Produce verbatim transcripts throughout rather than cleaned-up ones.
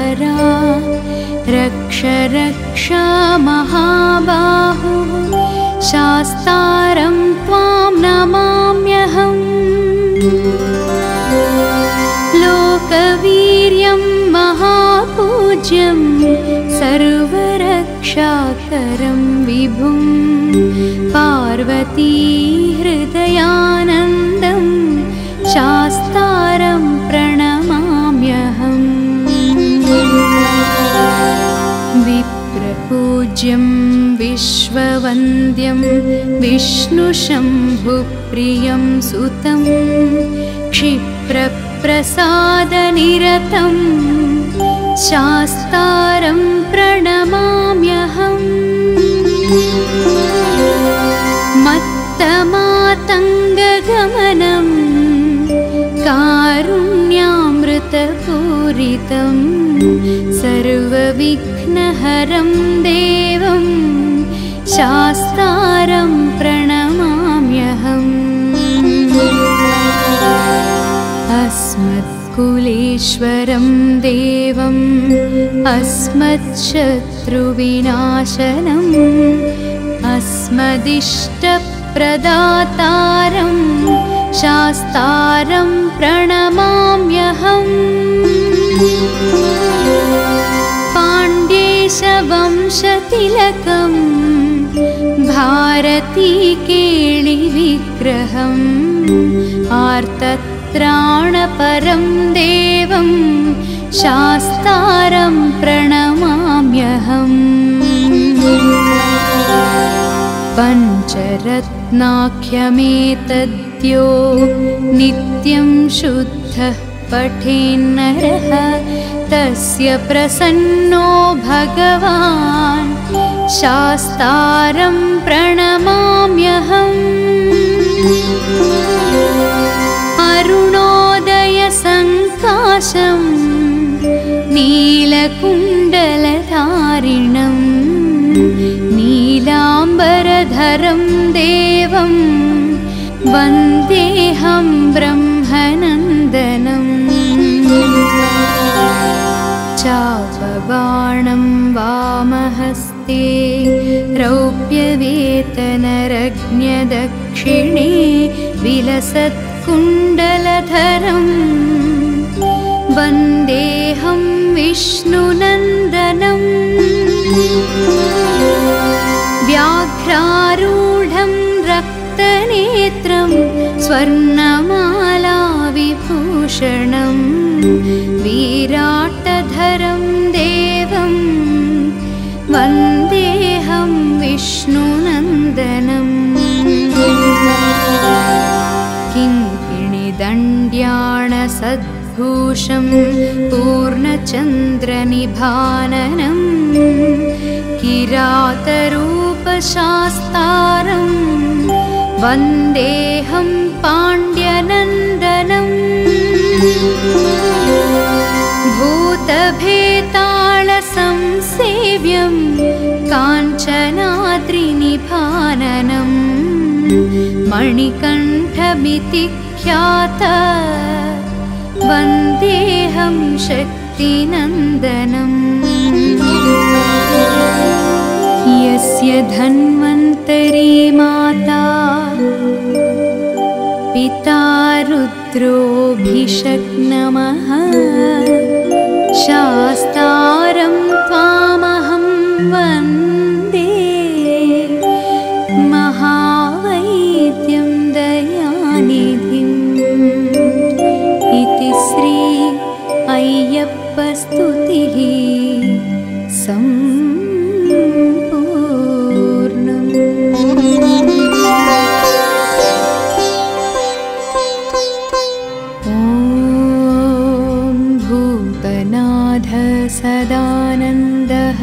परा रक्ष रक्ष महाबाहो शास्तारं त्वां नमाम्यहम् लोकवीर्यं महापूज्यं सर्वरक्षाकरं विभुं पार्वती हृदयानन्दं शास्तारं प्रणमाम्यहम् विप्रपूज्यं विश्ववन्द्यं विष्णुशम्भुप्रियं सुतं क्षिप्रप्रसादनिरतं शास्तारं प्रणमाम्यहम् मत्तमातङ्गगमनं कारुण्यामृतपूरितं सर्वविघ्नहरं देवं शास्तारं प्रणमाम्यहम् अस्मत्कुलेश्वरं देवम् अस्मच्छत्रुविनाशनम् अस्मदिष्टप्रदातारं शास्तारं प्रणमाम्यहम् पाण्ड्येशवंशतिलकं भारतीकेळिविग्रहम् आर्तत्राणपरं देवं शास्तारं प्रणमाम्यहम् पञ्चरत्नाख्यमेतद्यो नित्यं शुद्धः पठेन्नरः तस्य प्रसन्नो भगवान् शास्तारं प्रणमाम्यहम् अरुणोदयसङ्काशं नीलकुण्डलधारिणं नीलाम्बरधरं देवं वन्देऽहं ब्रह्मनन्दनम् चापबाणं वामहस्ते रौप्यवेतनरज्ञदक्षिणे विलसत्कुण्डलधरं वन्देऽहं विष्णुनन्दनम् व्याघ्रारूढं रक्तनेत्रं स्वर्णमालाविभूषणं विराटधरं देवं वन्देऽहं विष्णुनन्दनम् किङ्किणिदण्ड्याणसद्भूषं पूर्णचन्द्रनिभाननं किरातरूपशास्तारं वन्देऽहं पाण्ड्यनन्दनम् भूतभेतालसंसेव्यं काञ्चनाद्रिनिभाननं मणिकण्ठमिति ख्यात वन्देऽहं शक्तिनन्दनम् यस्य धन्वन्तरी माता पिता रुद्रोऽभिषक्नमः शास्तारं त्वामहं वन्दे महावैद्यं दयानिधिम् इति श्री अय्यप्पस्तुतिः सम्पूर्णम्। सदानन्दः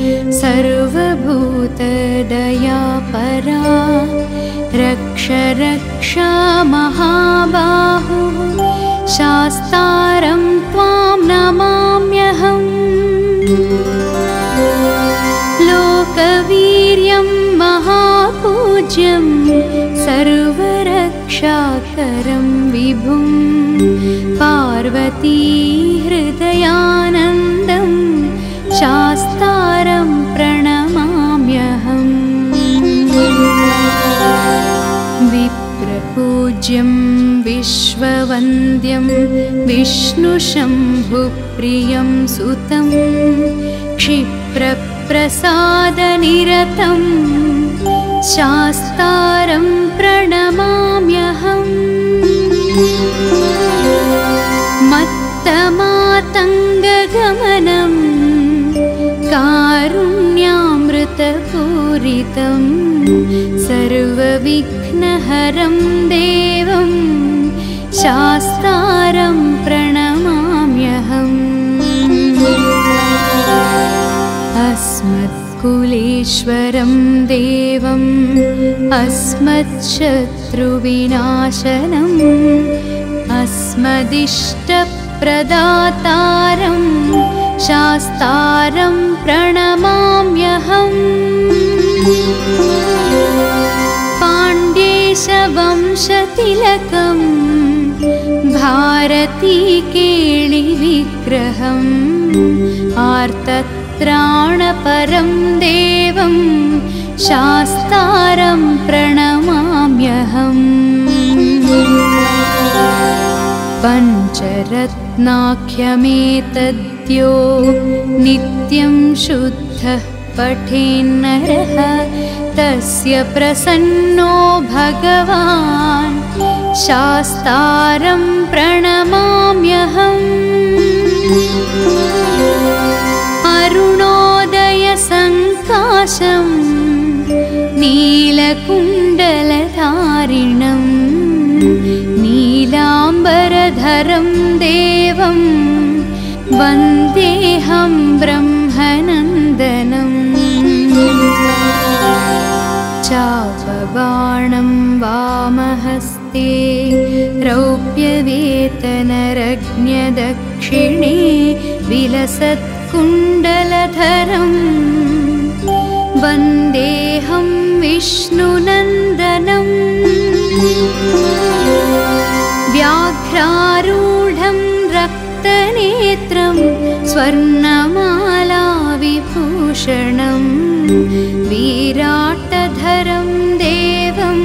सर्वभूतदयापरा रक्ष रक्ष महाबाहो शास्तारं त्वां नमाम्यहम् लोकवीर्यं महापूज्यं सर्वरक्षाकरं विभुं पार्वती हृदयानन्द सदानन्दं शास्तारं प्रणमाम्यहम्। विप्रपूज्यं विश्ववन्द्यं विष्णुशम्भुप्रियं सुतं क्षिप्रप्रसादनिरतं शास्तारं प्रणमाम्यहम्। मत्तमातङ्गगमनं कारुण्यामृतपूरितं सर्वविघ्नहरं देवं शास्तारं प्रणमाम्यहम्। अस्मत्कुलेश्वरं देवम् अस्मच्छत्रुविनाशनम् अस्मदिष्टप्रदातारं शास्तारं प्रणमाम्यहम्। पाण्ड्येशवंशतिलकं भारतीकेळिविग्रहम् आर्तत्राणपरं देवं शास्तारं प्रणमाम्यहम्। पञ्चरत्नाख्यमेतद्यो नित्यं शुद्धः पठेन्नरः तस्य प्रसन्नो भगवान् शास्तारं प्रणमाम्यहम्। अरुणोदयसङ्काशं नीलकुण्डलधारिणं नीलाम्बरधरं देवं वन्देऽहं ब्रह्मनन्दनम्। चापबाणं वामहस्ते रौप्यवेतनरज्ञदक्षिणे विलसत्कुण्डलधरं वन्देऽहं विष्णुनन्दनम्। व्याघ्रारूढं रक्तनेत्रं स्वर्णमालाविभूषणं विराटधरं देवं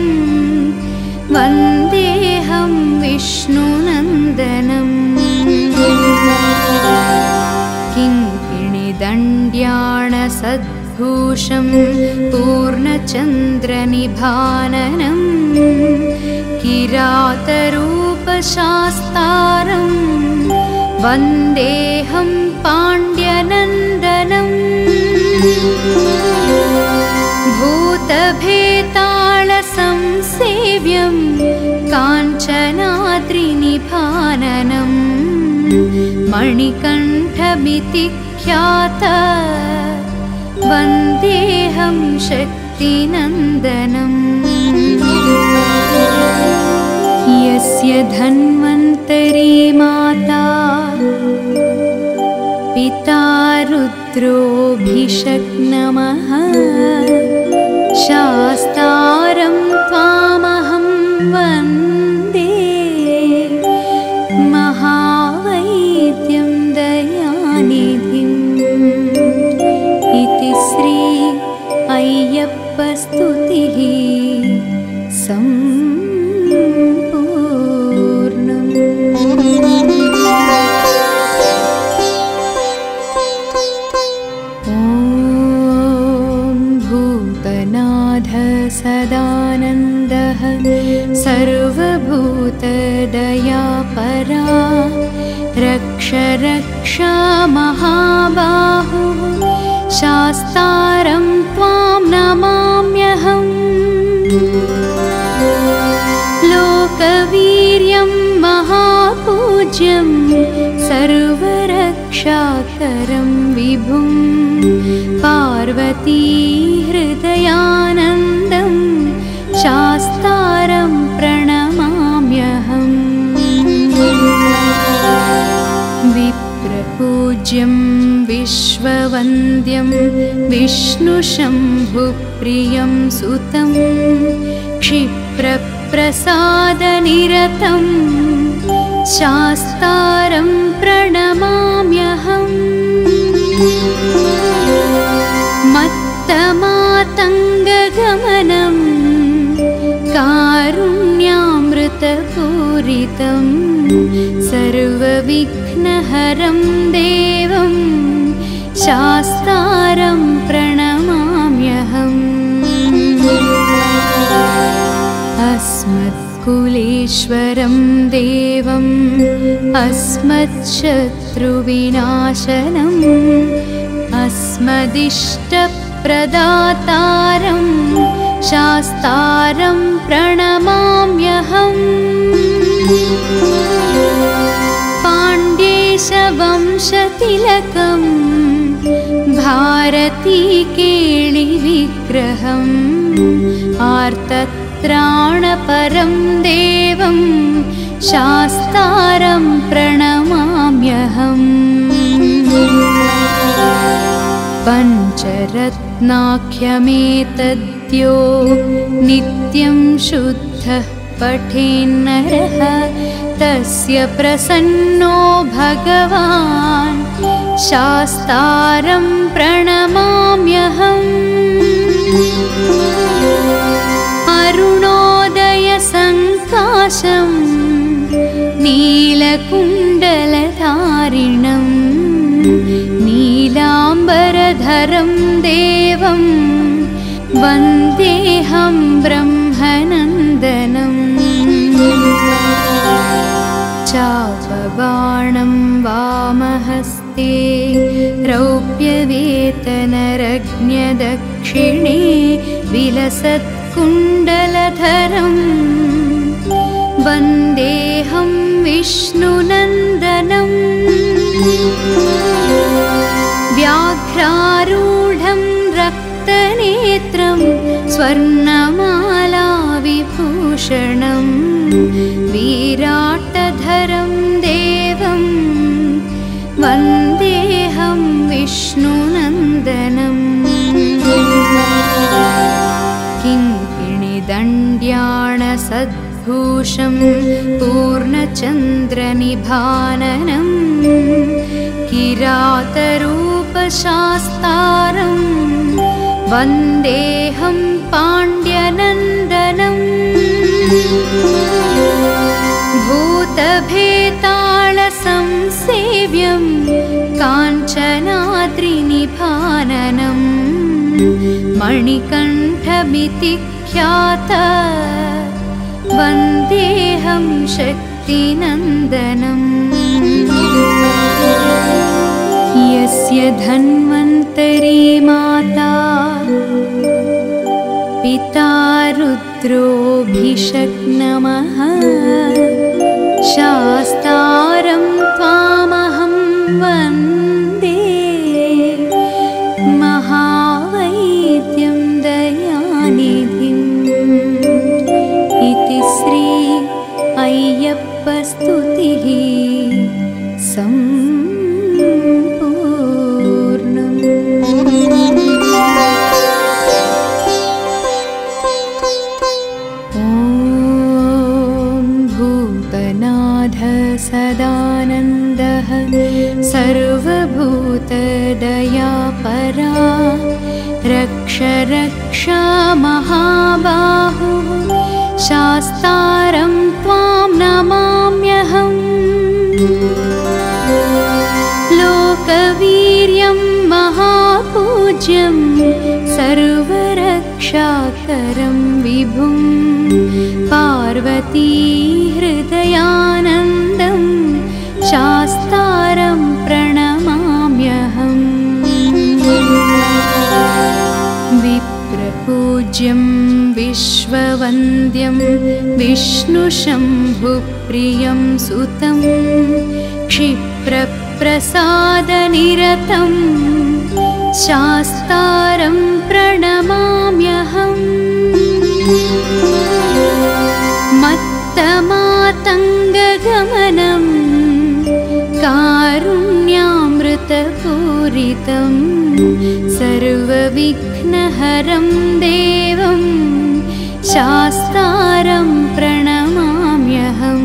वन्देऽहं विष्णुनन्दनम्। किङ्किणिदण्ड्याणसद्भूषं पूर्णचन्द्रनिभाननं किरातरूपशास्तारं वन्देऽहं पाण्ड्यनन्दनम्। भूतभेतालसंसेव्यं काञ्चनाद्रिनिभाननं मणिकण्ठमिति ख्यात वन्देऽहं शक्तिनन्दनम्। यस्य धन्वन्तरी माता पिता रुद्रोऽभिषक्नमः शास्तारं त्वामहं वन्दे महावैद्यं दयानिधिम्। इति श्री अय्यप्पस्तुतिः सम्पूर्णम्। ॐ भूतनाथ सदानन्दः सर्वभूतदयापरा रक्ष रक्ष महाबाहुः शास्तारं त्वां नमाम्यहम्। लोकवीर्यं महापूज्यं सर्वरक्षाकरं विभुं पार्वती हृदयानन्दं शास्तारं प्रणमाम्यहम्। विप्रपूज्यं विश्ववन्द्यं विष्णुशम्भुप्रियं सुतं क्षिप्रप्रसादनिरतं शास्तारं प्रणमाम्यहम्। शास्तारं देवं शास्तारं प्रणमाम्यहम् अस्मत्कुलेश्वरं देवम् अस्मच्छत्रुविनाशनम् अस्मदिष्टप्रदातारं शास्तारं प्रणमाम्यहम् पाण्ड्येशवंशतिलकं भारतीकेळिविग्रहम् आर्तत्राणपरं देवं शास्तारं प्रणमाम्यहम् पञ्चरत्नाख्यमेतद्यो नित्यं शुद्धः पठेन्नरः तस्य प्रसन्नो भगवान् शास्तारं प्रणमाम्यहम् अरुणोदयसङ्काशं नीलकुण्डलधारिणं नीलाम्बरधरं देवं वन्देऽहं ब्रह्मनन्दनम् चापबाणं वामहस्ते रौप्यवेतनरज्ञदक्षिणे विलसत्कुण्डलधरं वन्देऽहं विष्णुनन्दनम् व्याघ्रारूढं रक्तनेत्रं स्वर्णमालाविभूषणं विराटधरं देवं वन्देऽहं विष्णुनन्दनम् किङ्किणिदण्ड्याणसद्भूषं पूर्णचन्द्रनिभाननं किरातरूपशास्तारं वन्देऽहं पाण्ड्यनन्दनम् भूतभेतालसंसेव्यं काञ्चनाद्रिनिभाननं मणिकण्ठमिति ख्यात वन्देऽहं शक्तिनन्दनम् यस्य धन्वन्तरी माता पिता रुद्रोऽभिषक्नमः शास्तारं त्वामहं वन्दे महावैद्यं दयानिधिम् इति श्री अय्यप्पस्तुतिः सम्पूर्णम्। सदानन्दः सर्वभूतदयापरा रक्ष रक्ष महाबाहुः शास्तारं त्वां नमाम्यहम् लोकवीर्यं महापूज्यं सर्वरक्षाकरं विभुं पार्वती हृदयानन्दं शास्तारं प्रणमाम्यहम् विप्रपूज्यं विश्ववन्द्यं विष्णुशम्भुप्रियं सुतं क्षिप्रप्रसादनिरतं शास्तारं प्रणमाम्यहम् मत्तमातङ्गगमनं कारुण्यामृतपूरितं सर्वविघ्नहरं देवं शास्तारं प्रणमाम्यहम्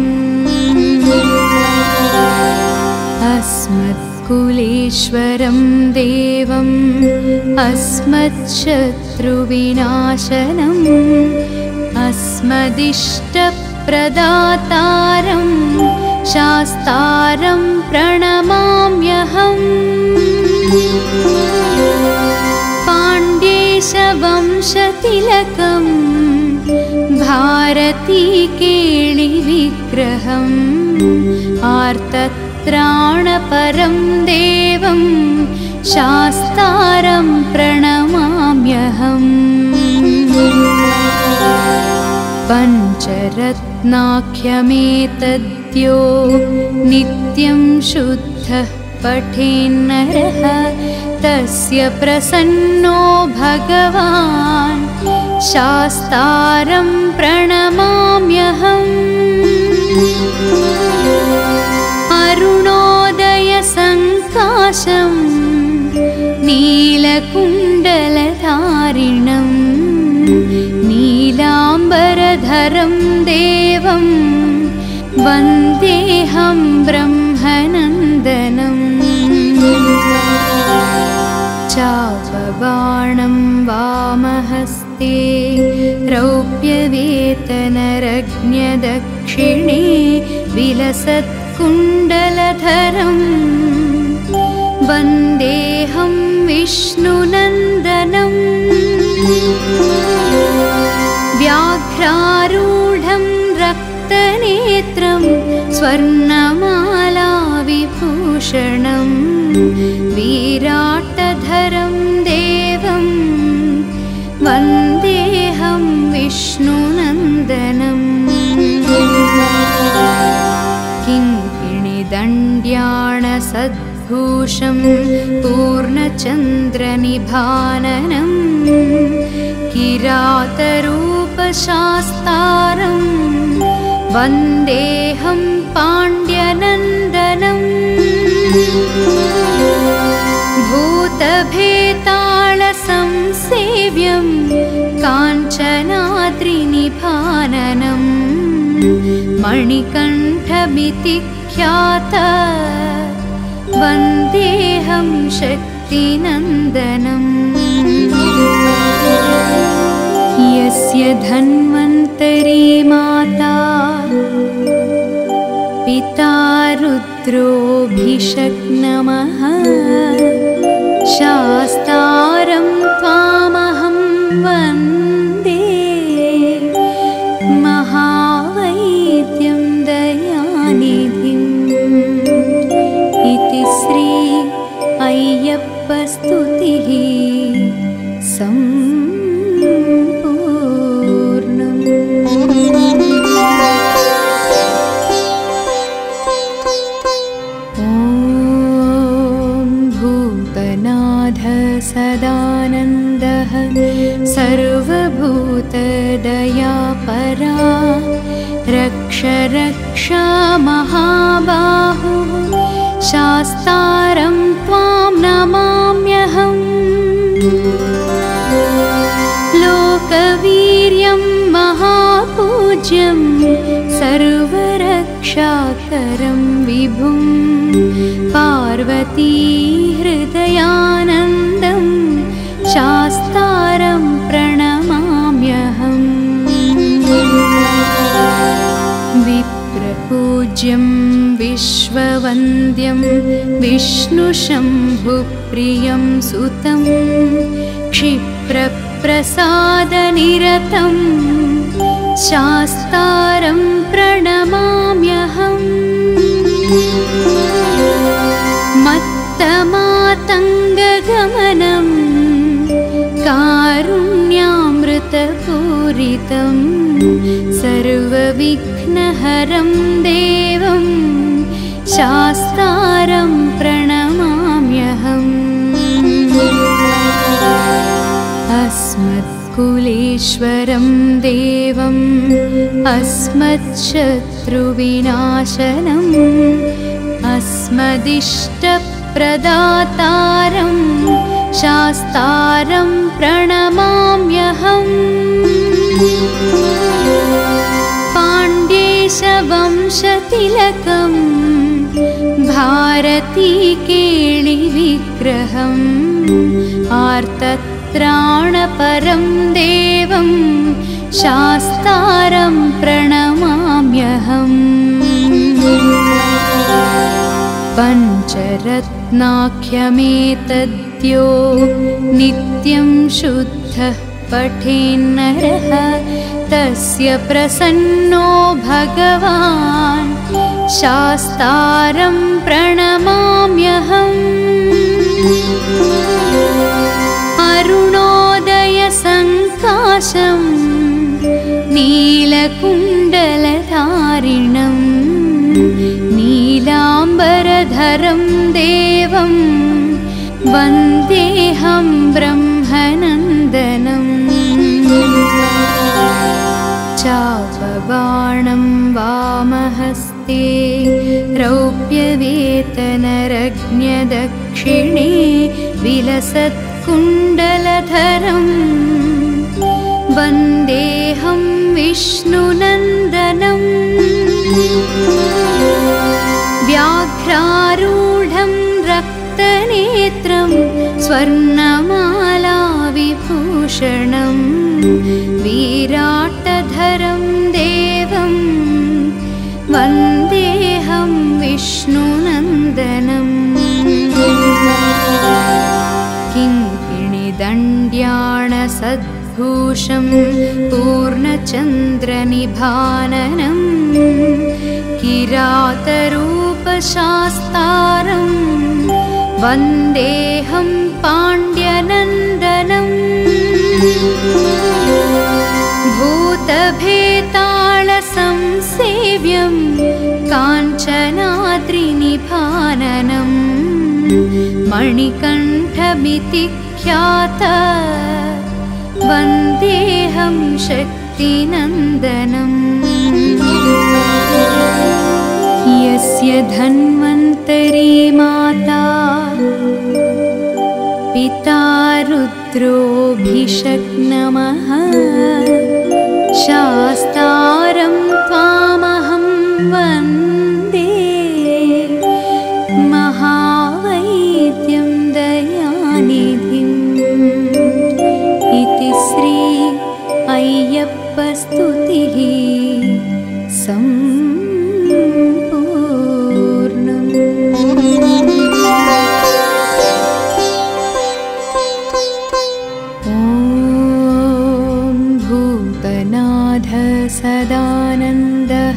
अस्मत्कुलेश्वरं देवम् अस्मच्छत्रुविनाशनम् अस्मदिष्टप्रदातारं शास्तारं प्रणमाम्यहम् पाण्ड्येशवंशतिलकं भारतीकेळिविग्रहम् आर्तत्राणपरं देवं शास्तारं प्रणमाम्यहम् पञ्चरत्नाख्यमेतद्यो नित्यं शुद्धः पठेन्नरः तस्य प्रसन्नो भगवान् शास्तारं प्रणमाम्यहम् अरुणोदयसङ्काशं नीलकुण्डलधारिणं नीलाम्बरधरं देवं वन्देऽहं ब्रह्मनन्दनम् चापबाणं वामहस्ते रौप्यवेतनरज्ञदक्षिणे विलसत्कुण्डलधरं वन्देऽहं विष्णुनन्दनम् व्याघ्रारूढं रक्तनेत्रं स्वर्णमालाविभूषणं विराटधरं देवं वन्देऽहं विष्णुनन्दनम् किङ्किणिदण्ड्याणसद्भूषं पूर्णचन्द्रनिभाननं किरातरूपशास्तारं वन्देऽहं पाण्ड्यनन्दनम् भूतभेतालसंसेव्यं काञ्चनाद्रिनिभाननं मणिकण्ठमिति ख्यात वन्देऽहं शक्तिनन्दनम् यस्य धन्वन्तरी माता पिता रुद्रोऽभिषक्नमः शास्तारं त्वामहं वन्दे महावैद्यं दयानिधिम् इति श्री अय्यप्पस्तुतिः सम्पूर्णम्। सदानन्दः सर्वभूतदयापरा रक्ष रक्ष महाबाहुः शास्तारं त्वां नमाम्यहम् लोकवीर्यं महापूज्यं सर्वरक्षाकरं विभुं पार्वती हृदयानन्दं शास्तारं प्रणमाम्यहम् विप्रपूज्यं विश्ववन्द्यं विष्णुशम्भुप्रियं सुतं क्षिप्रप्रसादनिरतं शास्तारं प्रणमाम्यहम् मत्तमातङ्गगमनं कारुण्यामृतपूरितं सर्वविघ्नहरं देवं शास्तारं प्रणमाम्यहम् अस्मत्कुलेश्वरं देवम् अस्मच्छत्रुविनाशनम् अस्मदिष्टप्रदातारं शास्तारं प्रणमाम्यहम् पाण्ड्येशवंशतिलकं भारतीकेळिविग्रहम् आर्तत्राणपरं देवं शास्तारं प्रणमाम्यहम्। पञ्चरत्नाख्यमेतद्यो नित्यं शुद्धः पठेन्नरः तस्य प्रसन्नो भगवान् शास्तारं प्रणमाम्यहम्। अरुणोदयसङ्काशं नीलकुण्डलधारिणं नीलाम्बरधरं देवं वन्देऽहं ब्रह्मनन्दनम्। चापबाणं वामहस्ते रौप्यवेतनरज्ञदक्षिणे विलसत्कुण्डलधरं वन्देऽहं विष्णुनन्दनम्। व्याघ्रारूढं रक्तनेत्रं स्वर्णमालाविभूषणं विराटधरं देवं वन्देऽहं विष्णुनन्दनम्। किङ्किणिदण्ड्याणसद्भूषं पूर्णचन्द्रनिभाननं किरातरूपशास्तारं वन्देऽहं पाण्ड्यनन्दनम्। भूतभेतालसंसेव्यं काञ्चनाद्रिनिभाननं मणिकण्ठमिति ख्यात वन्देऽहं शक्तिनन्दनम्। यस्य धन्वन्तरी माता पिता रुद्रोऽभिषक्नमः शास्तारं त्वामहं वन्दे महावैद्यं दयानिधिम्। इति श्री अय्यप्पस्तुतिः सम्पूर्णम्। सदानन्दः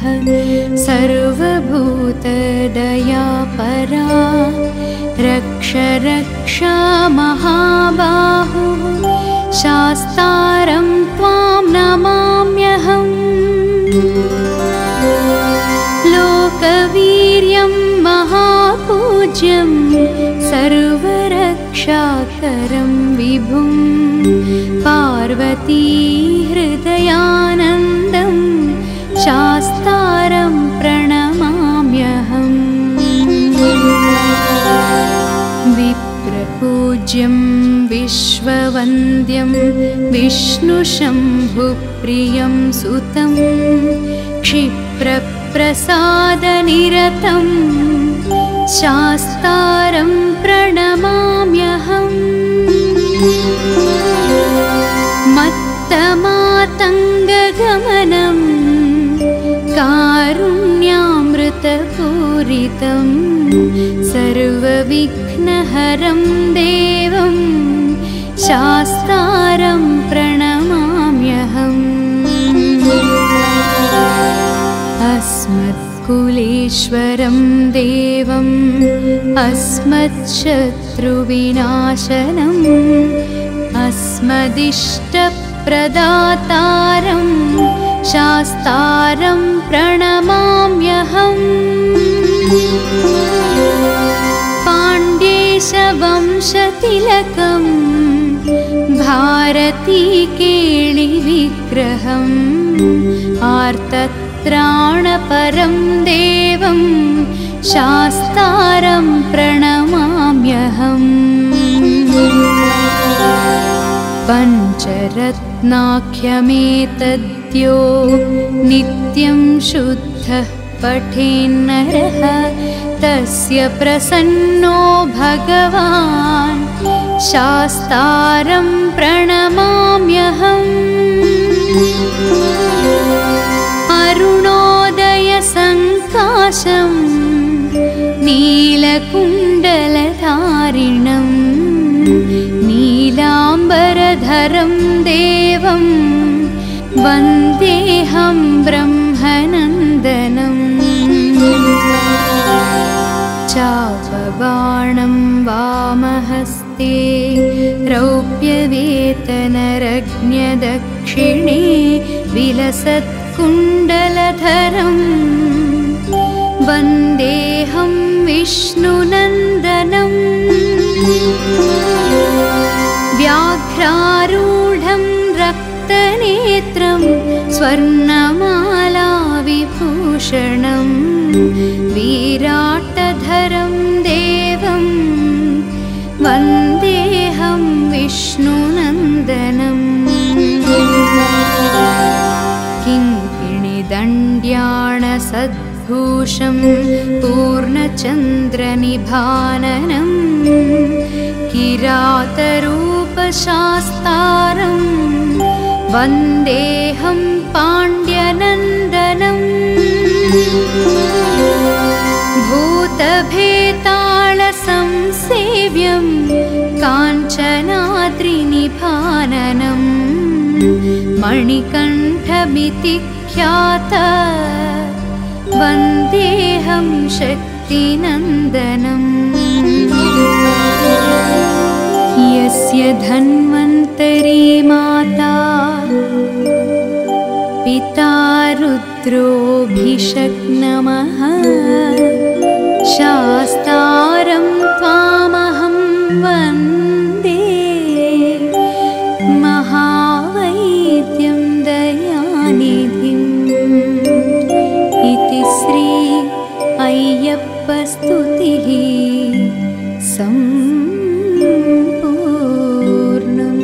सर्वभूतदयापरा रक्ष रक्ष महाबाहुः शास्तारं त्वां नमाम्यहम्। लोकवीर्यं महापूज्यं सर्वरक्षाकरं विभुं पार्वती हृदयानन्दं शास्तारं प्रणमाम्यहम्। विप्रपूज्यं विश्ववन्द्यं विष्णुशम्भुप्रियं सुतं क्षिप्रप्रसादनिरतं शास्तारं प्रणमाम्यहम्। मत्तमातङ्गगमनं कारुण्यामृतपूरितं सर्वविघ्नहरं देवं शास्तारं प्रणमाम्यहम्। अस्मत्कुलेश्वरं देवम् अस्मच्छत्रुविनाशनम् अस्मदिष्टप्रदातारं शास्तारं प्रणमाम्यहम्। पाण्ड्येशवंशतिलकं भारतीकेळिविग्रहम् आर्तत्राणपरं देवं शास्तारं प्रणमाम्यहम्। पञ्चरत्नाख्यमेतद्यो नित्यं शुद्धः पठेन्नरः तस्य प्रसन्नो भगवान् शास्तारं प्रणमाम्यहम्। अरुणोदयसङ्काशं नील नीलकुण्डलधारिणं नीलाम्बरधरं देवं वन्देऽहं ब्रह्मनन्दनम् चापबाणं वामहस्ते रौप्यवेतनरज्ञदक्षिणे विलसत्कुण्डलधरं वन्देऽहं विष्णुनन्दनं व्याघ्रारूढं रक्तनेत्रं स्वर्णमाला विभूषणं विराटधरं देवं वन्देऽहं विष्णुनन्दनम् किङ्किणिदण्ड्याणसद्भूषं पूर्णचन्द्रनिभाननं किरातरूपशास्तारं वन्देऽहं पाण्ड्यनन्दनम् भूतभेतालसंसेव्यं काञ्चनाद्रिनिभाननं मणिकण्ठमिति ख्यात वन्देऽहं शक्तिनन्दनम् यस्य धन्वन्तरी माता पिता रुद्रोऽभिषक्नमः शास्तारं त्वामहं वन्दे महावैद्यं दयानिधिम् इति श्री अय्यप्पस्तुतिः सम्पूर्णम्।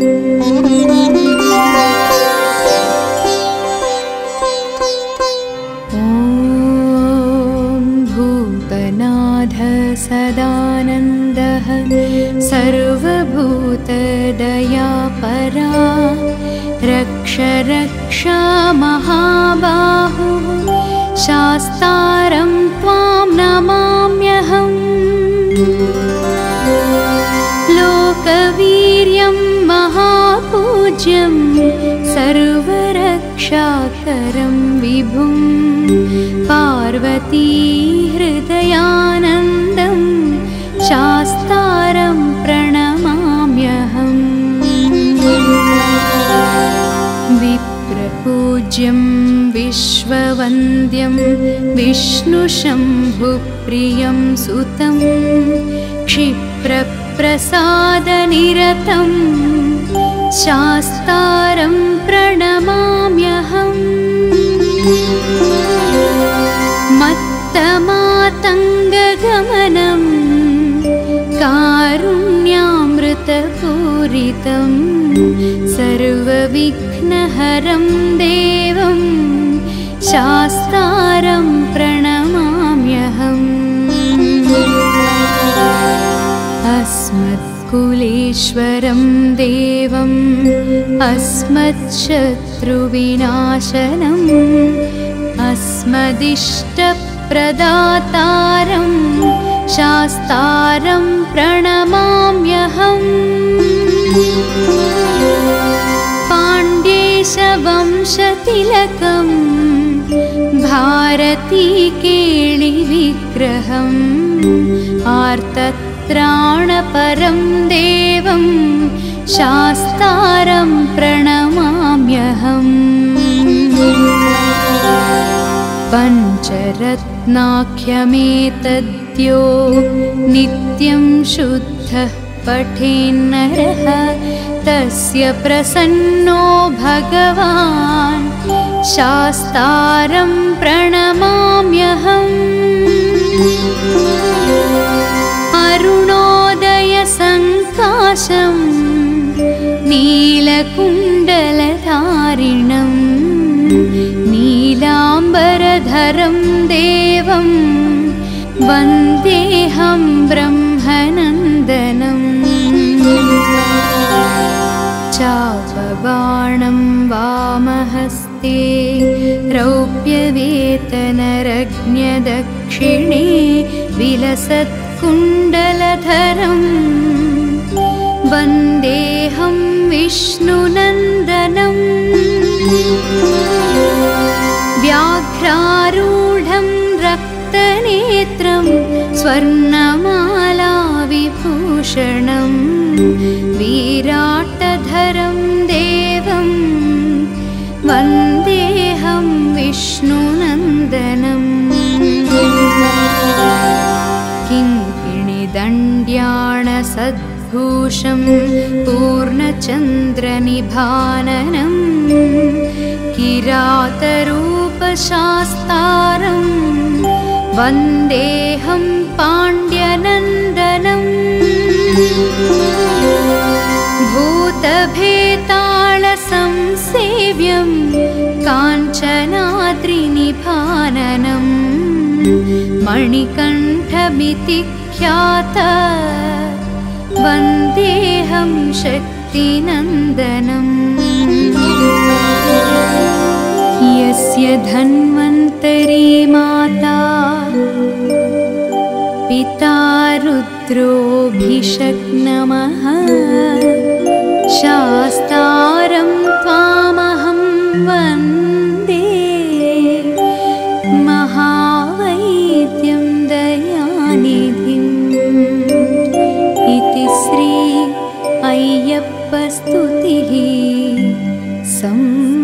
सदानन्दः सर्वभूतदयापरा रक्ष रक्ष महाबाहुः शास्तारं त्वां नमाम्यहम् लोकवीर्यं महापूज्यं सर्वरक्षाकरं विभुं पार्वती हृदयानन्दं शास्तारं प्रणमाम्यहम् विप्रपूज्यं विश्ववन्द्यं विष्णुशम्भुप्रियं सुतं क्षिप्रप्रसादनिरतं शास्तारं प्रणमाम्यहम् मत्तमातङ्गगमनं कारुण्यामृतपूरितं सर्वविघ्नहरं देवं शास्तारं प्रणमाम्यहम् अस्मत्कुलेश्वरं देवम् अस्मच्छत्रुविनाशनम् अस्मदिष्टप्रदातारं शास्तारं प्रणमाम्यहम् पाण्ड्येशवंशतिलकं भारतीकेळिविग्रहम् आर्तत्राणपरं देवं शास्तारं प्रणमाम्यहम् पञ्चरत्नाख्यमेतद्यो नित्यं शुद्धः पठेन्नरः तस्य प्रसन्नो भगवान् शास्तारं प्रणमाम्यहम् अरुणोदयसङ्काशं नीलकुण्डलधारिणं नीलाम्बरधरं देवं वन्देऽहं ब्रह्मनन्दनम् चापबाणं वामहस्ते रौप्यवेतनरज्ञदक्षिणे विलसत् कुण्डलधरम् वन्देऽहं विष्णुनन्दनम् व्याघ्रारूढं रक्तनेत्रं स्वर्णमाला विभूषणं विराटधरं देवं वन्देऽहं विष्णुनन्दनम् किङ्किणिदण्ड्याणसद्भूषं पूर्णचन्द्रनिभाननं किरातरूपशास्तारं वन्देऽहं पाण्ड्यनन्दनम् भूतभेतालसंसेव्यं काञ्चनाद्रिनिभाननं मणिकण्ठमिति ख्यात वन्देऽहं शक्तिनन्दनम् यस्य धन्वन्तरी माता पिता रुद्रोऽभिषक्नमः शास्तारं त्वामहं वन्दे महावैद्यं दयानिधिम् इति श्री अय्यप्पस्तुतिः सम्